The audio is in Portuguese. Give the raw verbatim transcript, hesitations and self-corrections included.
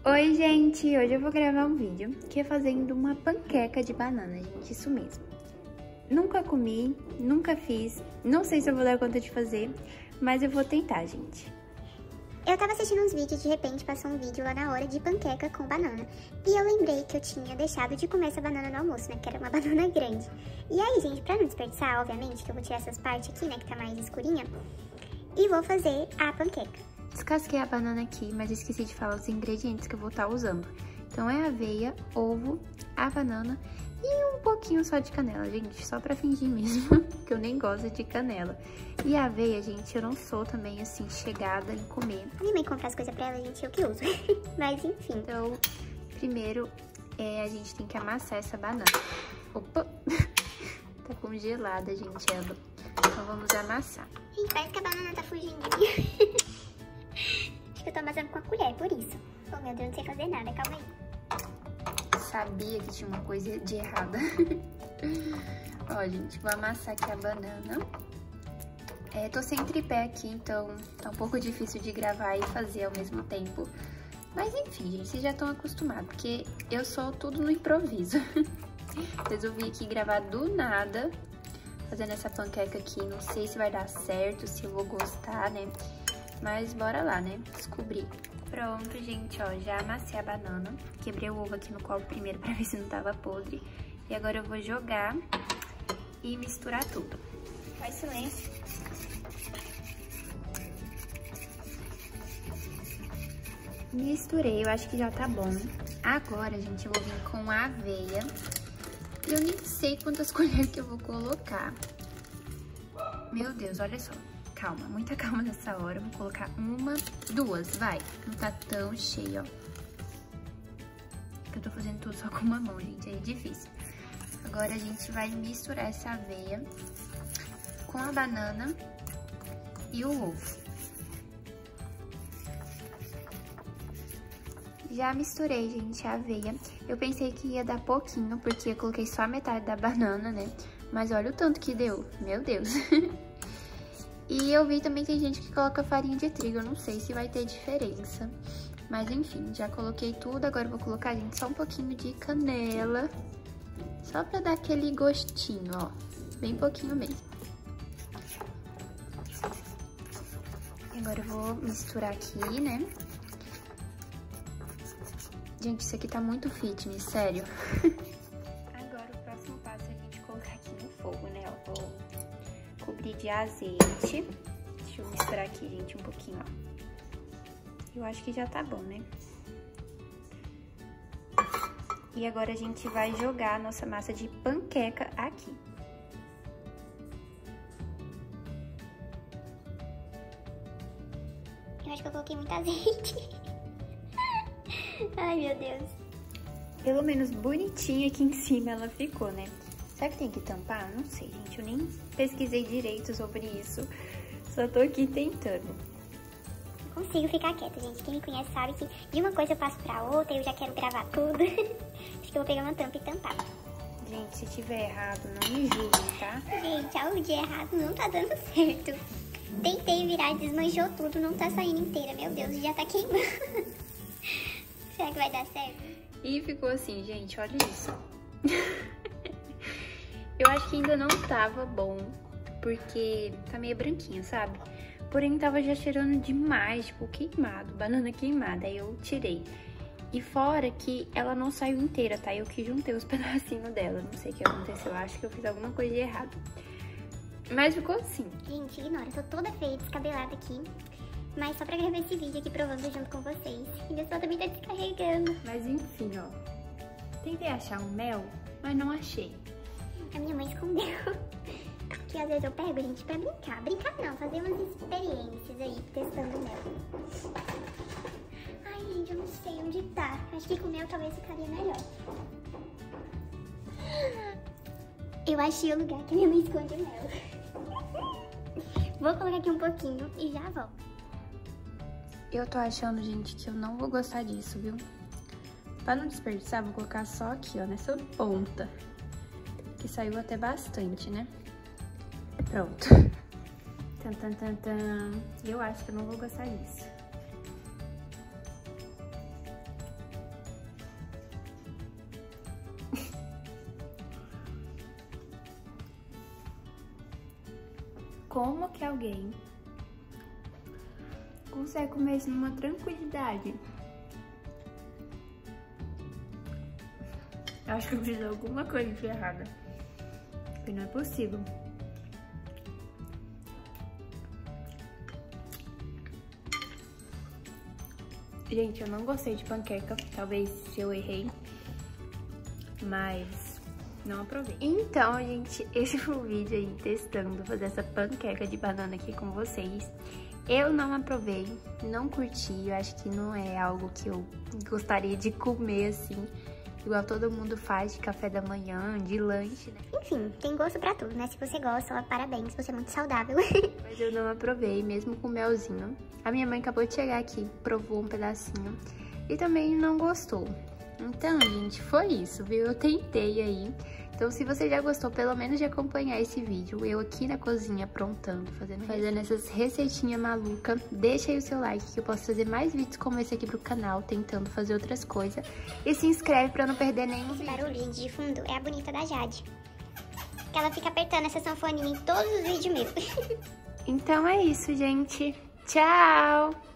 Oi, gente! Hoje eu vou gravar um vídeo que é fazendo uma panqueca de banana, gente, isso mesmo. Nunca comi, nunca fiz, não sei se eu vou dar conta de fazer, mas eu vou tentar, gente. Eu tava assistindo uns vídeos e de repente passou um vídeo lá na hora de panqueca com banana. E eu lembrei que eu tinha deixado de comer essa banana no almoço, né, que era uma banana grande. E aí, gente, pra não desperdiçar, obviamente, que eu vou tirar essas partes aqui, né, que tá mais escurinha, e vou fazer a panqueca. Descasquei a banana aqui, mas esqueci de falar os ingredientes que eu vou estar usando. Então é aveia, ovo, a banana e um pouquinho só de canela, gente, só pra fingir mesmo, que eu nem gosto de canela. E a aveia, gente, eu não sou também, assim, chegada em comer. A minha mãe compra as coisas pra ela, gente, eu que uso. Mas enfim. Então, primeiro, é, a gente tem que amassar essa banana. Opa! Tá congelada, gente, ela. Então vamos amassar. Gente, parece que a banana tá fugindo de mim. Acho que eu tô amassando com a colher, por isso. Oh, meu Deus, não sei fazer nada, calma aí. Sabia que tinha uma coisa de errada. Ó, gente, vou amassar aqui a banana. É, tô sem tripé aqui, então tá um pouco difícil de gravar e fazer ao mesmo tempo. Mas enfim, gente, vocês já estão acostumados, porque eu sou tudo no improviso. Resolvi aqui gravar do nada, fazendo essa panqueca aqui. Não sei se vai dar certo, se eu vou gostar, né? Mas bora lá, né? Descobrir. Pronto, gente, ó, já amassei a banana. Quebrei o ovo aqui no colo primeiro pra ver se não tava podre. E agora eu vou jogar e misturar tudo. Faz silêncio. Misturei, eu acho que já tá bom. Agora, gente, eu vou vir com a aveia. Eu nem sei quantas colheres que eu vou colocar. Meu Deus, olha só. Calma, muita calma nessa hora. Eu vou colocar uma, duas, vai. Não tá tão cheio, ó. Porque eu tô fazendo tudo só com uma mão, gente. Aí é difícil. Agora a gente vai misturar essa aveia com a banana e o ovo. Já misturei, gente, a aveia. Eu pensei que ia dar pouquinho, porque eu coloquei só a metade da banana, né? Mas olha o tanto que deu. Meu Deus. E eu vi também que tem gente que coloca farinha de trigo, eu não sei se vai ter diferença. Mas enfim, já coloquei tudo, agora eu vou colocar, gente, só um pouquinho de canela. Só pra dar aquele gostinho, ó, bem pouquinho mesmo. E agora eu vou misturar aqui, né? Gente, isso aqui tá muito fitness, sério. Agora o próximo passo é a gente colocar aqui no fogo, né? Eu vou cobrir de azeite. Deixa eu misturar aqui, gente, um pouquinho, ó. Eu acho que já tá bom, né? E agora a gente vai jogar a nossa massa de panqueca aqui. Eu acho que eu coloquei muito azeite. Ai, meu Deus. Pelo menos bonitinha aqui em cima ela ficou, né? Será que tem que tampar? Não sei, gente. Eu nem pesquisei direito sobre isso. Só tô aqui tentando. Eu consigo ficar quieta, gente. Quem me conhece sabe que de uma coisa eu passo pra outra e eu já quero gravar tudo. Acho que eu vou pegar uma tampa e tampar. Gente, se tiver errado, não me julguem, tá? Gente, algo de errado não tá dando certo. Tentei virar e desmanchou tudo, não tá saindo inteira. Meu Deus, já tá queimando. Será que vai dar certo? E ficou assim, gente, olha isso. Eu acho que ainda não tava bom, porque tá meio branquinho, sabe? Porém, tava já cheirando demais, tipo, queimado, banana queimada. Aí eu tirei. E fora que ela não saiu inteira, tá? Eu que juntei os pedacinhos dela. Não sei o que aconteceu, acho que eu fiz alguma coisa de errado. Mas ficou assim. Gente, ignora, eu tô toda feia, descabelada aqui. Mas só pra gravar esse vídeo aqui provando junto com vocês. E meu celular também tá descarregando. Mas enfim, ó. Tentei achar um mel, mas não achei. A minha mãe escondeu. Que às vezes eu pego, gente, pra brincar. Brincar não, fazer umas experiências aí, testando mel. Ai, gente, eu não sei onde tá. Acho que com mel talvez ficaria melhor. Eu achei o lugar que minha mãe esconde o mel. Vou colocar aqui um pouquinho e já volto. Eu tô achando, gente, que eu não vou gostar disso, viu? Pra não desperdiçar, vou colocar só aqui, ó, nessa ponta. Que saiu até bastante, né? Pronto. Tan, tan, tan, tan. Eu acho que eu não vou gostar disso. como que alguém consegue comer isso numa tranquilidade. Eu acho que eu fiz alguma coisa de errada. Porque não é possível. Gente, eu não gostei de panqueca. Talvez eu errei. Mas não aprovei. Então, gente, esse foi o vídeo aí testando fazer essa panqueca de banana aqui com vocês. Eu não aprovei, não curti. Eu acho que não é algo que eu gostaria de comer assim, igual todo mundo faz de café da manhã, de lanche, né? Enfim, tem gosto pra tudo, né? Se você gosta, ó, parabéns, você é muito saudável. Mas eu não aprovei, mesmo com melzinho. A minha mãe acabou de chegar aqui, provou um pedacinho e também não gostou. Então, gente, foi isso, viu? Eu tentei aí. Então, se você já gostou, pelo menos de acompanhar esse vídeo, eu aqui na cozinha aprontando, fazendo, fazendo essas receitinhas malucas, deixa aí o seu like que eu posso fazer mais vídeos como esse aqui pro canal, tentando fazer outras coisas. E se inscreve pra não perder nenhum Esse vídeo. barulhinho de fundo é a bonita da Jade. Que ela fica apertando essa sanfoninha em todos os vídeos meus. Então é isso, gente. Tchau!